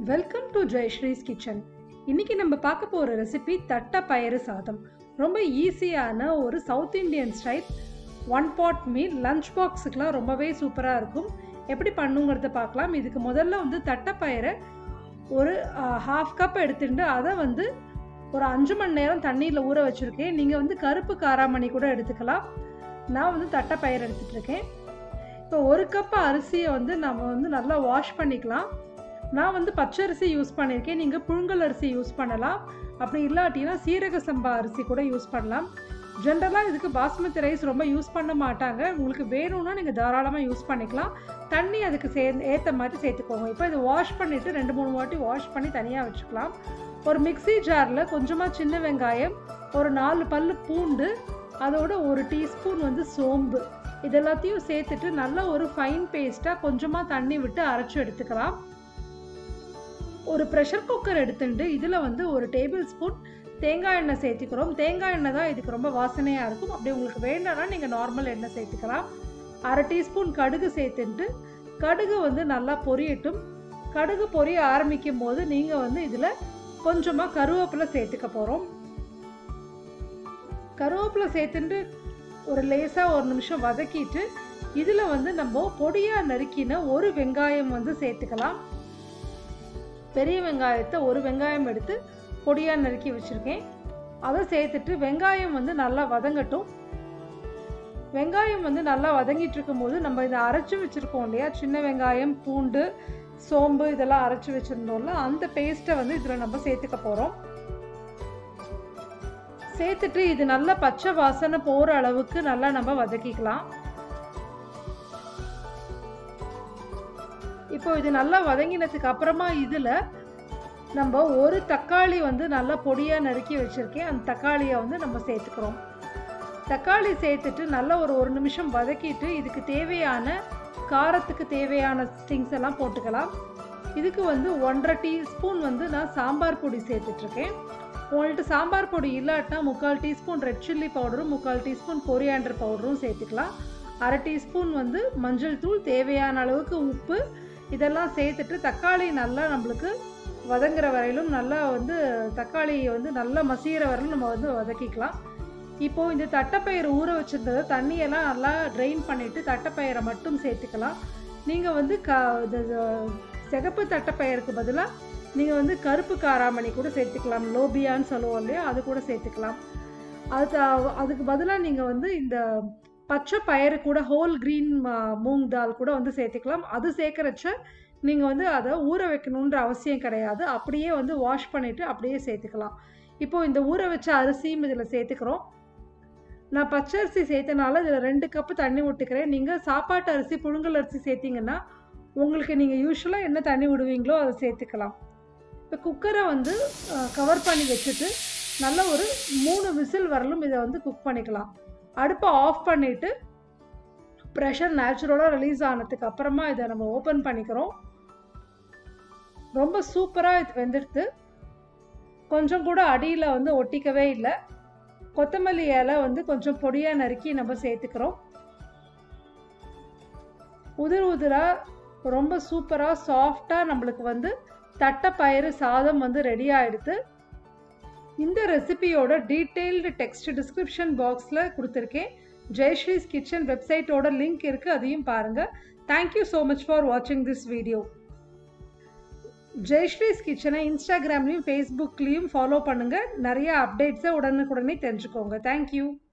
Welcome to Jayasree's kitchen. இன்னைக்கு நம்ம பார்க்க போகிற ரெசிபி தட்டைப்பயிறு சாதம். ரொம்ப ஈஸியான ஒரு South Indian style one pot meal. Lunch பாக்ஸுக்கெலாம் ரொம்பவே சூப்பராக இருக்கும். எப்படி பண்ணுங்கிறத பார்க்கலாம். இதுக்கு முதல்ல தட்டைப்பயிரை ஒரு ஹாஃப் கப் எடுத்துட்டு அதை ஒரு 5 மணி நேரம் தண்ணியில் ஊற வச்சுருக்கேன். நீங்கள் கருப்பு காராமணி கூட எடுத்துக்கலாம். நான் தட்டைப்பயிறு எடுத்துகிட்ருக்கேன். இப்போ ஒரு கப் அரிசியை நம்ம நல்லா வாஷ் பண்ணிக்கலாம். நான் பச்சரிசி யூஸ் பண்ணியிருக்கேன். நீங்கள் புழுங்கல் அரிசி யூஸ் பண்ணலாம். அப்படி இல்லாட்டினா சீரக சம்பா அரிசி கூட யூஸ் பண்ணலாம். ஜென்ரலாக இதுக்கு பாஸ்மதி ரைஸ் ரொம்ப யூஸ் பண்ண மாட்டாங்க. உங்களுக்கு வேணும்னா நீங்கள் தாராளமாக யூஸ் பண்ணிக்கலாம். தண்ணி அதுக்கு ஏற்ற மாதிரி சேர்த்துக்கோங்க. இப்போ இதை வாஷ் பண்ணிவிட்டு 2-3 வாட்டி வாஷ் பண்ணி தனியாக வச்சுக்கலாம். ஒரு மிக்ஸி ஜாரில் கொஞ்சமாக சின்ன வெங்காயம், ஒரு 4 பல் பூண்டு, அதோட 1 டீஸ்பூன் சோம்பு, இதெல்லாத்தையும் சேர்த்துட்டு நல்லா ஒரு ஃபைன் பேஸ்ட்டாக கொஞ்சமாக தண்ணி விட்டு அரைச்சி எடுத்துக்கலாம். ஒரு ப்ரெஷர் குக்கர் எடுத்துட்டு இதில் 1 டேபிள் ஸ்பூன் தேங்காய் எண்ணெய் சேர்த்துக்கிறோம். தேங்காய் எண்ணெய் தான் இதுக்கு ரொம்ப வாசனையாக இருக்கும். அப்படி உங்களுக்கு வேண்டாம்னா நீங்கள் நார்மல் எண்ணெய் சேர்த்துக்கலாம். 1/2 டீஸ்பூன் கடுகு சேர்த்துட்டு கடுகு நல்லா பொரியட்டும். கடுகு பொரிய ஆரம்பிக்கும் போது நீங்கள் இதில் கொஞ்சமாக கருவேப்பிலை சேர்த்துக்க போகிறோம். கருவேப்பிலை சேர்த்துட்டு ஒரு லேசாக 1 நிமிஷம் வதக்கிட்டு இதில் நம்ம பொடியாக நறுக்கின ஒரு வெங்காயம் சேர்த்துக்கலாம். பெரிய வெங்காயத்தை 1 வெங்காயம் எடுத்து பொடியாக நறுக்கி வச்சுருக்கேன். அதை சேர்த்துட்டு வெங்காயம் நல்லா வதங்கட்டும். வெங்காயம் நல்லா வதங்கிட்டு இருக்கும்போது நம்ம இதை அரைச்சி வச்சுருக்கோம் இல்லையா, சின்ன வெங்காயம், பூண்டு, சோம்பு இதெல்லாம் அரைச்சி வச்சுருந்தோம்ல, அந்த பேஸ்ட்டை இதில் நம்ம சேர்த்துக்க போகிறோம். சேர்த்துட்டு இது நல்லா பச்சை வாசனை போகிற அளவுக்கு நல்லா நம்ம வதக்கிக்கலாம். இப்போ இது நல்லா வதங்கினதுக்கு அப்புறமா இதில் நம்ம ஒரு தக்காளி நல்லா பொடியாக நறுக்கி வச்சுருக்கேன். அந்த தக்காளியை நம்ம சேர்த்துக்கிறோம். தக்காளி சேர்த்துட்டு நல்லா ஒரு 1 நிமிஷம் வதக்கிட்டு இதுக்கு தேவையான காரத்துக்கு தேவையான திங்ஸ் எல்லாம் போட்டுக்கலாம். இதுக்கு 1/2 டீஸ்பூன் நான் சாம்பார் பொடி சேர்த்துட்ருக்கேன். உங்கள்கிட்ட சாம்பார் பொடி இல்லாட்டினா 3/4 டீஸ்பூன் ரெட் சில்லி பவுடரும் 3/4 டீஸ்பூன் கொரியாண்டர் பவுடரும் சேர்த்துக்கலாம். 1/2 டீஸ்பூன் மஞ்சள் தூள், தேவையான அளவுக்கு உப்பு, இதெல்லாம் சேர்த்துட்டு தக்காளி நல்லா நம்மளுக்கு வதங்குற வரையிலும் நல்லா தக்காளி நல்லா மசிகிற வரையிலும் நம்ம வதக்கிக்கலாம். இப்போது இந்த தட்டைப்பயிறு ஊற வச்சுருந்ததை தண்ணியெல்லாம் நல்லா ட்ரெயின் பண்ணிவிட்டு தட்டைப்பயிரை மட்டும் சேர்த்துக்கலாம். நீங்கள் சிகப்பு தட்டைப்பயிருக்கு பதிலாக நீங்கள் கருப்பு காராமணி கூட சேர்த்துக்கலாம். லோபியான்னு சொல்லுவோம் இல்லையா, அது கூட சேர்த்துக்கலாம். அதுக்கு பதிலாக நீங்கள் இந்த பச்சை பயிறு கூட ஹோல் க்ரீன் மூங் தால் கூட சேர்த்துக்கலாம். அது சேர்க்குறச்ச நீங்கள் அதை ஊற வைக்கணுன்ற அவசியம் கிடையாது. அப்படியே வாஷ் பண்ணிவிட்டு அப்படியே சேர்த்துக்கலாம். இப்போது இந்த ஊற வச்ச அரிசியும் இதில் சேர்த்துக்கிறோம். நான் பச்சை அரிசி சேர்த்தனால இதில் 2 கப்பு தண்ணி விட்டுக்கிறேன். நீங்கள் சாப்பாட்டு அரிசி, புழுங்கல் அரிசி சேர்த்திங்கன்னா உங்களுக்கு நீங்கள் யூஸ்வலாக என்ன தண்ணி விடுவீங்களோ அதை சேர்த்துக்கலாம். இப்போ குக்கரை கவர் பண்ணி வச்சுட்டு நல்லா ஒரு 3 விசில் வரலும் இதை குக் பண்ணிக்கலாம். அடுப்பை ஆஃப் பண்ணிவிட்டு ப்ரெஷர் நேச்சுரலாக ரிலீஸ் ஆனதுக்கு அப்புறமா இதை நம்ம ஓப்பன் பண்ணிக்கிறோம். ரொம்ப சூப்பராக இது வெந்துடுது. கொஞ்சம் கூட அடியில் ஒட்டிக்கவே இல்லை. கொத்தமல்லி இலை கொஞ்சம் பொடியாக நறுக்கி நம்ம சேர்த்துக்கிறோம். உதிர் உதிராக ரொம்ப சூப்பராக சாஃப்டாக நம்மளுக்கு தட்டைப்பயிறு சாதம் ரெடி ஆகிடுது. இந்த ரெசிபியோட டீட்டெயில்டு டெக்ஸ்ட் டிஸ்கிரிப்ஷன் பாக்ஸில் கொடுத்துருக்கேன். ஜெயஸ்ரீஸ் கிச்சன் வெப்சைட்டோட லிங்க் இருக்குது, அதையும் பாருங்கள். தேங்க்யூ ஸோ மச் ஃபார் வாட்சிங் திஸ் வீடியோ. ஜெயஸ்ரீஸ் கிச்சனை இன்ஸ்டாகிராம்லேயும் ஃபேஸ்புக்லேயும் ஃபாலோ பண்ணுங்கள். நிறைய அப்டேட்ஸை உடனுக்குடனே தெரிஞ்சுக்கோங்க. தேங்க்யூ.